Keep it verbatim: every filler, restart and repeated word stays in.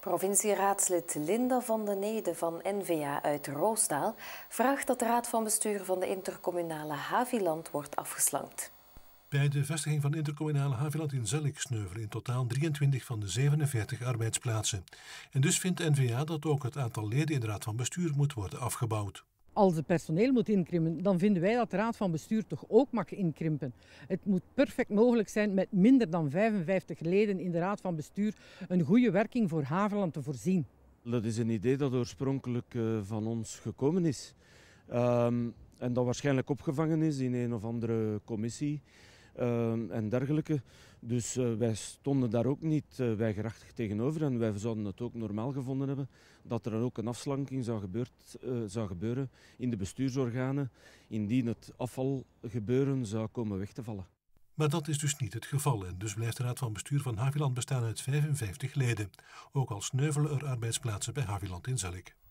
Provincieraadslid Linda van den Nede van N V A uit Roosdaal vraagt dat de raad van bestuur van de intercommunale Haviland wordt afgeslankt. Bij de vestiging van intercommunale Haviland in Zellik sneuvelen in totaal drieëntwintig van de zevenenveertig arbeidsplaatsen. En dus vindt N V A dat ook het aantal leden in de raad van bestuur moet worden afgebouwd. Als het personeel moet inkrimpen, dan vinden wij dat de raad van bestuur toch ook mag inkrimpen. Het moet perfect mogelijk zijn met minder dan vijfenvijftig leden in de raad van bestuur een goede werking voor Haviland te voorzien. Dat is een idee dat oorspronkelijk uh, van ons gekomen is. Um, en dat waarschijnlijk opgevangen is in een of andere commissie uh, en dergelijke. Dus uh, wij stonden daar ook niet uh, weigerachtig tegenover en wij zouden het ook normaal gevonden hebben dat er dan ook een afslanking zou, gebeurt, uh, zou gebeuren in de bestuursorganen indien het afvalgebeuren zou komen weg te vallen. Maar dat is dus niet het geval en dus blijft de raad van bestuur van Haviland bestaan uit vijfenvijftig leden. Ook al sneuvelen er arbeidsplaatsen bij Haviland in Zellik.